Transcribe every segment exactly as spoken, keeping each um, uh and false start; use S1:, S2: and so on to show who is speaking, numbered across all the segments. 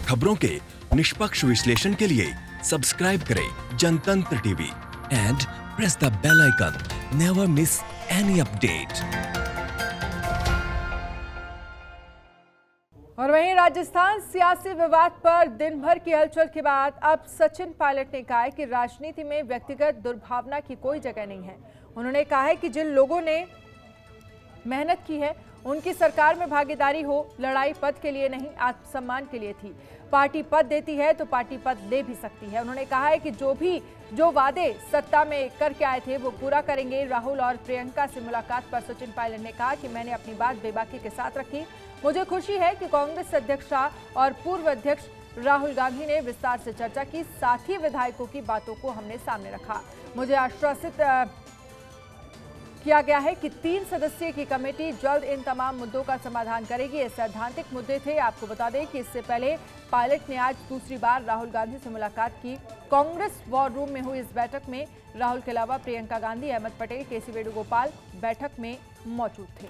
S1: खबरों के निष्पक्ष विश्लेषण के लिए सब्सक्राइब करें Jantantra TV and press the bell icon. Never miss any update.
S2: और वहीं राजस्थान सियासी विवाद पर दिन भर की हलचल के बाद अब सचिन पायलट ने कहा है कि राजनीति में व्यक्तिगत दुर्भावना की कोई जगह नहीं है। उन्होंने कहा है कि जिन लोगों ने मेहनत की है उनकी सरकार में भागीदारी हो, लड़ाई पद के लिए नहीं आत्मसम्मान के लिए थी। पार्टी पद देती है तो पार्टी पद ले भी सकती है। उन्होंने कहा है कि जो भी जो वादे सत्ता में करके आए थे वो पूरा करेंगे। राहुल और प्रियंका से मुलाकात पर सचिन पायलट ने कहा कि मैंने अपनी बात बेबाकी के साथ रखी। मुझे खुशी है कि कांग्रेस अध्यक्ष और पूर्व अध्यक्ष राहुल गांधी ने विस्तार से चर्चा की, साथ ही विधायकों की बातों को हमने सामने रखा। मुझे आश्वासित किया गया है कि तीन सदस्यीय की कमेटी जल्द इन तमाम मुद्दों का समाधान करेगी। ये सैद्धांतिक मुद्दे थे। आपको बता दें कि इससे पहले पायलट ने आज दूसरी बार राहुल गांधी से मुलाकात की। कांग्रेस वॉर रूम में हुई इस बैठक में राहुल के अलावा प्रियंका गांधी, अहमद पटेल, के सी वेणुगोपाल बैठक में मौजूद थे।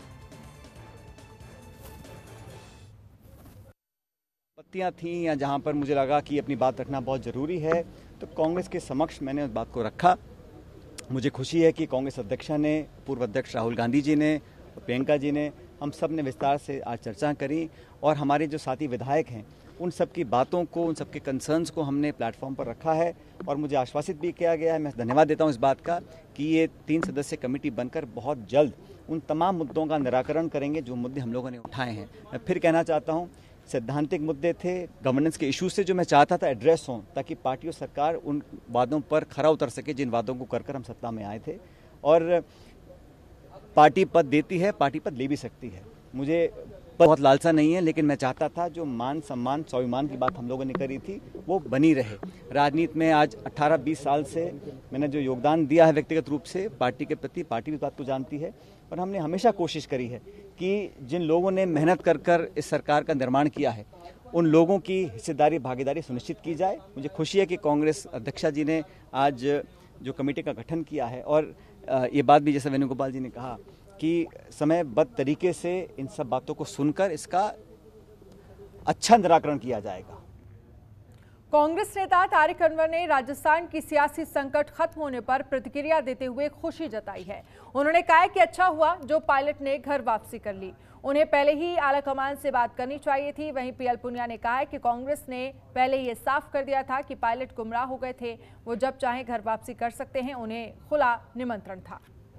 S3: पत्तियां थीं या जहां पर मुझे लगा कि अपनी बात रखना बहुत ज़रूरी है, तो कांग्रेस के समक्ष मैंने उस बात को रखा। मुझे खुशी है कि कांग्रेस अध्यक्ष ने, पूर्व अध्यक्ष राहुल गांधी जी ने, प्रियंका जी ने, हम सब ने विस्तार से आज चर्चा करी और हमारे जो साथी विधायक हैं उन सब की बातों को, उन सब के कंसर्न्स को हमने प्लेटफॉर्म पर रखा है और मुझे आश्वासित भी किया गया है। मैं धन्यवाद देता हूं इस बात का कि ये तीन सदस्य कमेटी बनकर बहुत जल्द उन तमाम मुद्दों का निराकरण करेंगे जो मुद्दे हम लोगों ने उठाए हैं। मैं फिर कहना चाहता हूँ, सैद्धांतिक मुद्दे थे, गवर्नेंस के इश्यूज से जो मैं चाहता था एड्रेस हों, ताकि पार्टी और सरकार उन वादों पर खरा उतर सके जिन वादों को कर कर हम सत्ता में आए थे। और पार्टी पद देती है, पार्टी पद ले भी सकती है। मुझे बहुत लालसा नहीं है, लेकिन मैं चाहता था जो मान सम्मान स्वाभिमान की बात हम लोगों ने करी थी वो बनी रहे। राजनीति में आज अठारह बीस साल से मैंने जो योगदान दिया है व्यक्तिगत रूप से पार्टी के प्रति, पार्टी भी बात को जानती है और हमने हमेशा कोशिश करी है कि जिन लोगों ने मेहनत कर कर इस सरकार का निर्माण किया है उन लोगों की हिस्सेदारी, भागीदारी सुनिश्चित की जाए। मुझे खुशी है कि कांग्रेस अध्यक्षा जी ने आज जो कमेटी का गठन किया है और ये बात भी जैसा वेणुगोपाल जी ने कहा कि समयबद्ध तरीके से इन सब बातों को सुनकर इसका अच्छा निराकरण किया जाएगा।
S2: कांग्रेस नेता तारिक अनवर ने राजस्थान की सियासी संकट खत्म होने पर प्रतिक्रिया देते हुए खुशी जताई है। उन्होंने कहा कि अच्छा हुआ जो पायलट ने घर वापसी कर ली, उन्हें पहले ही आलाकमान से बात करनी चाहिए थी। वहीं पीएल पुनिया ने कहा है कि कांग्रेस ने पहले ये साफ कर दिया था कि पायलट गुमराह हो गए थे, वो जब चाहे घर वापसी कर सकते हैं, उन्हें खुला निमंत्रण था।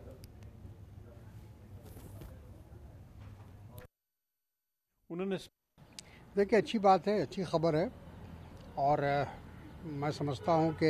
S4: उन्होंने देखिए, अच्छी बात है, अच्छी खबर है और मैं समझता हूं कि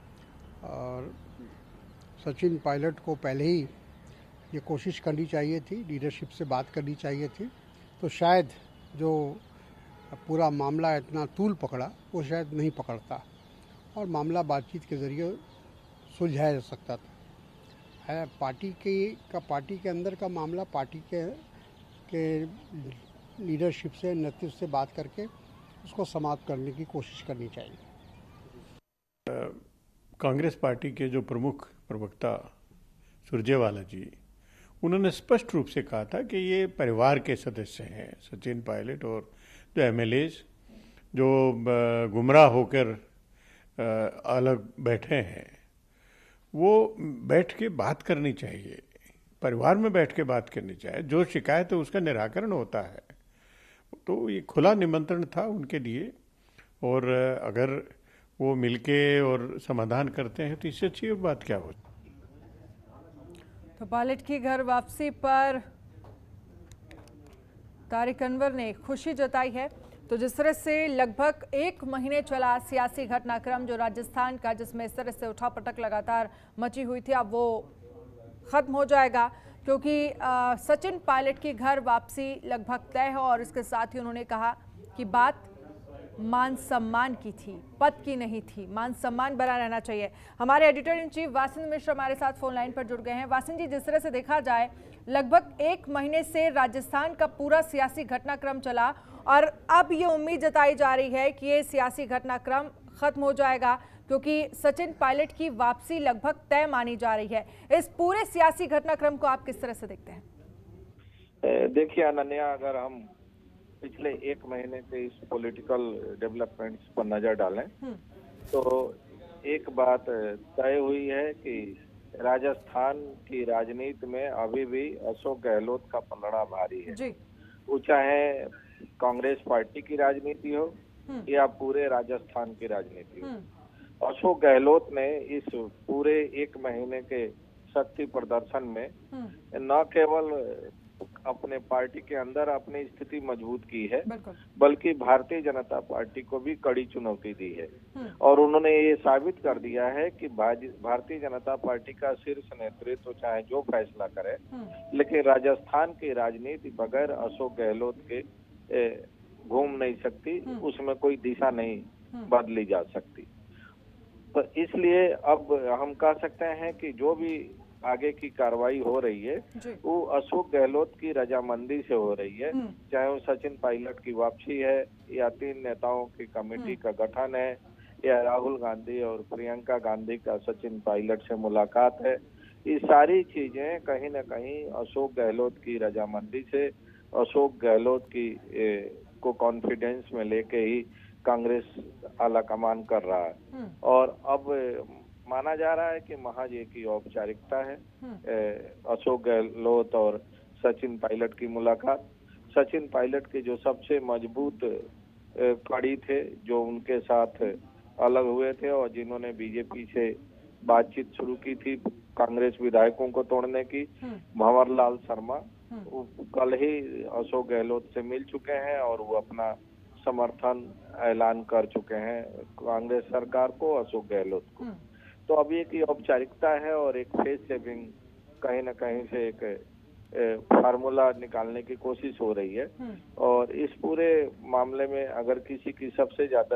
S4: सचिन पायलट को पहले ही ये कोशिश करनी चाहिए थी, लीडरशिप से बात करनी चाहिए थी, तो शायद जो पूरा मामला इतना तूल पकड़ा वो शायद नहीं पकड़ता और मामला बातचीत के ज़रिए सुलझाया जा सकता था। है पार्टी की का पार्टी के अंदर का मामला पार्टी के के लीडरशिप से, नेतृत्व से बात करके उसको समाप्त करने की कोशिश करनी चाहिए।
S5: कांग्रेस पार्टी के जो प्रमुख प्रवक्ता सुरजेवाला जी, उन्होंने स्पष्ट रूप से कहा था कि ये परिवार के सदस्य हैं, सचिन पायलट और जो एमएलएज जो गुमराह होकर अलग बैठे हैं, वो बैठ के बात करनी चाहिए, परिवार में बैठ के बात करनी चाहिए। जो शिकायत है उसका निराकरण होता है। तो ये खुला निमंत्रण था उनके लिए और अगर वो मिलके और समाधान करते हैं तो इससे अच्छी बात क्या होती।
S2: तो पायलट की घर वापसी पर तारिक अनवर ने खुशी जताई है। तो जिस तरह से लगभग एक महीने चला सियासी घटनाक्रम जो राजस्थान का, जिसमें इस तरह से उठापटक लगातार मची हुई थी, अब वो खत्म हो जाएगा क्योंकि आ, सचिन पायलट की घर वापसी लगभग तय है और इसके साथ ही उन्होंने कहा कि बात मान सम्मान की थी, पद की नहीं थी। मान सम्मान बना रहना चाहिए। हमारे एडिटर इन चीफ वासिन मिश्र हमारे साथ फोन लाइन पर जुड़ गए हैं। वासिन जी, जिस तरह से देखा जाए लगभग एक महीने से राजस्थान का पूरा सियासी घटनाक्रम चला और अब ये उम्मीद जताई जा रही है कि ये सियासी घटनाक्रम खत्म हो जाएगा क्योंकि सचिन पायलट की वापसी लगभग तय मानी जा रही है। इस पूरे सियासी घटनाक्रम को आप किस तरह से देखते हैं?
S6: देखिए अनन्या, अगर हम पिछले एक महीने के इस पॉलिटिकल डेवलपमेंट्स पर नजर डालें तो एक बात तय हुई है कि राजस्थान की राजनीति में अभी भी अशोक गहलोत का पलड़ा भारी है जी। वो चाहे कांग्रेस पार्टी की राजनीति हो या पूरे राजस्थान की राजनीति हो, अशोक गहलोत ने इस पूरे एक महीने के शक्ति प्रदर्शन में न केवल अपने पार्टी के अंदर अपनी स्थिति मजबूत की है बल्कि भारतीय जनता पार्टी को भी कड़ी चुनौती दी है और उन्होंने ये साबित कर दिया है कि भारतीय जनता पार्टी का शीर्ष नेतृत्व तो चाहे जो फैसला करे लेकिन राजस्थान की राजनीति बगैर अशोक गहलोत के घूम नहीं सकती, उसमें कोई दिशा नहीं बदली जा सकती। तो इसलिए अब हम कह सकते हैं कि जो भी आगे की कार्रवाई हो रही है वो अशोक गहलोत की रजामंदी से हो रही है, चाहे वो सचिन पायलट की वापसी है या तीन नेताओं की कमेटी का गठन है या राहुल गांधी और प्रियंका गांधी का सचिन पायलट से मुलाकात है। ये सारी चीजें कहीं ना कहीं अशोक गहलोत की रजामंदी से, अशोक गहलोत की ए, को कॉन्फिडेंस में लेके ही कांग्रेस आला कमान कर रहा है और अब माना जा रहा है कि महज एक ही औपचारिकता है अशोक गहलोत और सचिन पायलट की मुलाकात। सचिन पायलट के जो सबसे मजबूत कड़ी थे जो उनके साथ अलग हुए थे और जिन्होंने बीजेपी से बातचीत शुरू की थी कांग्रेस विधायकों को तोड़ने की, भंवर लाल शर्मा कल ही अशोक गहलोत से मिल चुके हैं और वो अपना समर्थन ऐलान कर चुके हैं कांग्रेस सरकार को, अशोक गहलोत को। तो अभी एक औपचारिकता है और एक फेस सेविंग कहीं ना कहीं से एक फार्मूला निकालने की कोशिश हो रही है और इस पूरे मामले में अगर किसी की सबसे ज्यादा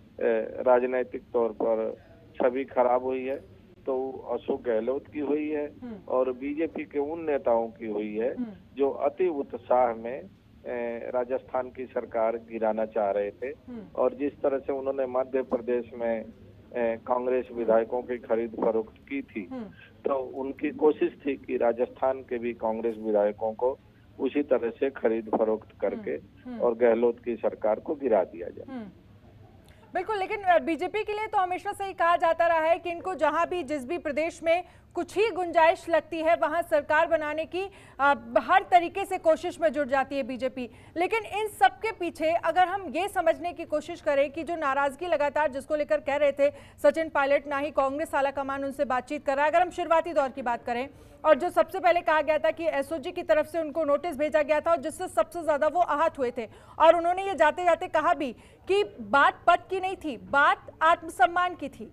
S6: राजनीतिक तौर पर छवि खराब हुई है तो अशोक गहलोत की हुई है और बीजेपी के उन नेताओं की हुई है जो अति उत्साह में राजस्थान की सरकार गिराना चाह रहे थे और जिस तरह से उन्होंने मध्य प्रदेश में कांग्रेस विधायकों की खरीद फरोख्त की थी तो उनकी कोशिश थी कि राजस्थान के भी कांग्रेस विधायकों को उसी तरह से खरीद फरोख्त करके और गहलोत की सरकार को गिरा दिया जाए।
S2: बिल्कुल, लेकिन बीजेपी के लिए तो हमेशा से ही कहा जाता रहा है कि इनको जहां भी जिस भी प्रदेश में कुछ ही गुंजाइश लगती है वहां सरकार बनाने की आ, हर तरीके से कोशिश में जुट जाती है बीजेपी। लेकिन इन सब के पीछे अगर हम ये समझने की कोशिश करें कि जो नाराजगी लगातार जिसको लेकर कह रहे थे सचिन पायलट, ना ही कांग्रेस आलाकमान उनसे बातचीत कर रहा है, अगर हम शुरुआती दौर की बात करें और जो सबसे पहले कहा गया था कि एसओजी की तरफ से उनको नोटिस भेजा गया था और जिससे सबसे ज्यादा वो आहत हुए थे और उन्होंने ये जाते जाते कहा भी कि बात पद की नहीं थी, बात आत्मसम्मान की थी।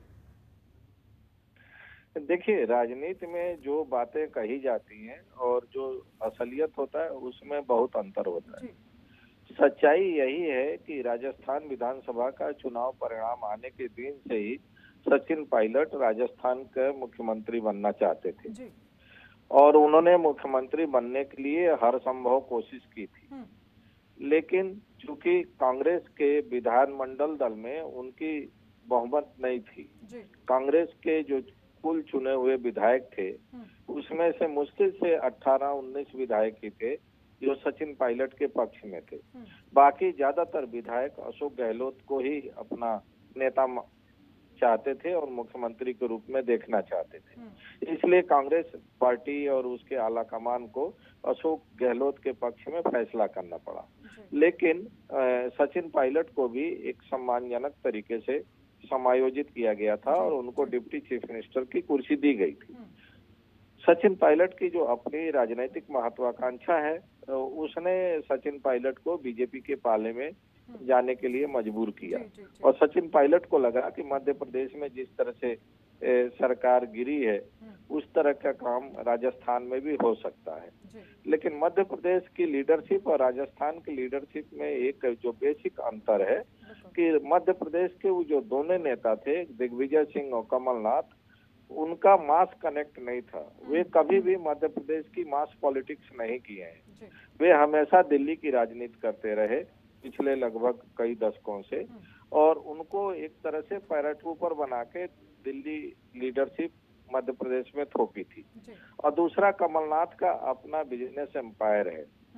S6: देखिए, राजनीति में जो बातें कही जाती हैं और जो असलियत होता है उसमें बहुत अंतर होता है। सच्चाई यही है कि राजस्थान विधानसभा का चुनाव परिणाम आने के दिन से ही सचिन पायलट राजस्थान के मुख्यमंत्री बनना चाहते थे और उन्होंने मुख्यमंत्री बनने के लिए हर संभव कोशिश की थी, लेकिन चूंकि कांग्रेस के विधानमंडल दल में उनकी बहुमत नहीं थी, कांग्रेस के जो कुल चुने हुए विधायक थे उसमें से मुश्किल से अठारह उन्नीस विधायक ही थे जो सचिन पायलट के पक्ष में थे। बाकी ज्यादातर विधायक अशोक गहलोत को ही अपना नेता चाहते थे और मुख्यमंत्री के रूप में देखना चाहते थे। इसलिए कांग्रेस पार्टी और उसके आला कमान को अशोक गहलोत के पक्ष में फैसला करना पड़ा, लेकिन सचिन पायलट को भी एक सम्मानजनक तरीके से समायोजित किया गया था और उनको डिप्टी चीफ मिनिस्टर की कुर्सी दी गई थी। सचिन पायलट की जो अपनी राजनीतिक महत्वाकांक्षा है उसने सचिन पायलट को बीजेपी के पाले में जाने के लिए मजबूर किया और सचिन पायलट को लगा कि मध्य प्रदेश में जिस तरह से ए, सरकार गिरी है उस तरह का काम राजस्थान में भी हो सकता है। लेकिन मध्य प्रदेश की लीडरशिप और राजस्थान की लीडरशिप में एक जो बेसिक अंतर है कि मध्य प्रदेश के वो जो दोनों नेता थे दिग्विजय सिंह और कमलनाथ, उनका मास कनेक्ट नहीं था। वे कभी भी मध्य प्रदेश की मास पॉलिटिक्स नहीं किए हैं, वे हमेशा दिल्ली की राजनीति करते रहे पिछले लगभग कई दशकों से और उनको एक तरह से पैराट्रूपर बना के दिल्ली लीडरशिप मध्य प्रदेश में थोपी थी। और दूसरा, कमलनाथ का अपना बिजनेस एम्पायर है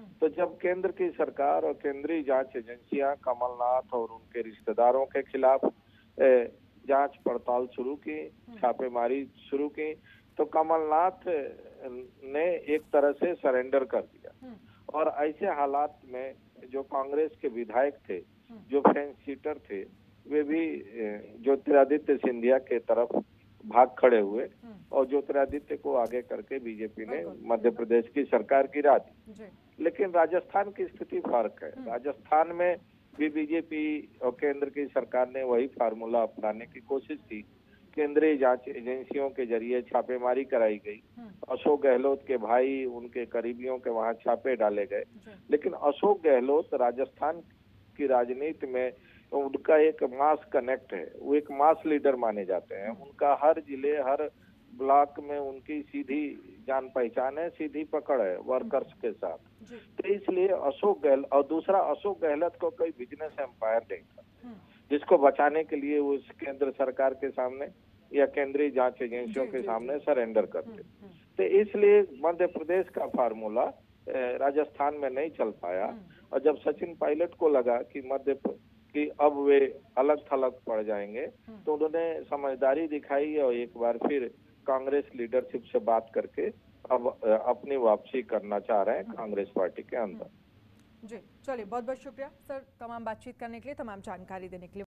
S6: तो जब केंद्र की सरकार और केंद्रीय जांच एजेंसियां कमलनाथ और उनके रिश्तेदारों के खिलाफ जांच पड़ताल शुरू की, छापेमारी शुरू की, तो कमलनाथ ने एक तरह से सरेंडर कर दिया। और ऐसे हालात में जो कांग्रेस के विधायक थे, जो फेंस सीटर थे, वे भी ज्योतिरादित्य सिंधिया के तरफ भाग खड़े हुए और ज्योतिरादित्य को आगे करके बीजेपी ने मध्य प्रदेश की सरकार गिरा दी। लेकिन राजस्थान की स्थिति फर्क है। राजस्थान में भी बीजेपी और केंद्र की सरकार ने वही फार्मूला अपनाने की कोशिश की। केंद्रीय जांच एजेंसियों के जरिए छापेमारी कराई गई। अशोक गहलोत के भाई, उनके करीबियों के वहां छापे डाले गए। लेकिन अशोक गहलोत राजस्थान की राजनीति में उनका एक मास कनेक्ट है, वो एक मास लीडर माने जाते हैं। उनका हर जिले, हर ब्लॉक में उनकी सीधी जान पहचान है, सीधी पकड़ है वर्कर्स के साथ। तो इसलिए अशोक गहलोत, और दूसरा अशोक गहलोत को कोई बिजनेस एम्पायर नहीं था जिसको बचाने के लिए वो केंद्र सरकार के सामने या केंद्रीय जांच एजेंसियों के सामने सरेंडर करते। तो इसलिए मध्य प्रदेश का फार्मूला राजस्थान में नहीं चल पाया। और जब सचिन पायलट को लगा कि मध्य कि अब वे अलग थलग पड़ जाएंगे, तो उन्होंने समझदारी दिखाई और एक बार फिर कांग्रेस लीडरशिप से बात करके अब अपनी वापसी करना चाह रहे हैं कांग्रेस पार्टी के अंदर।
S2: जी चलिए, बहुत बहुत शुक्रिया सर तमाम बातचीत करने के लिए, तमाम जानकारी देने के लिए।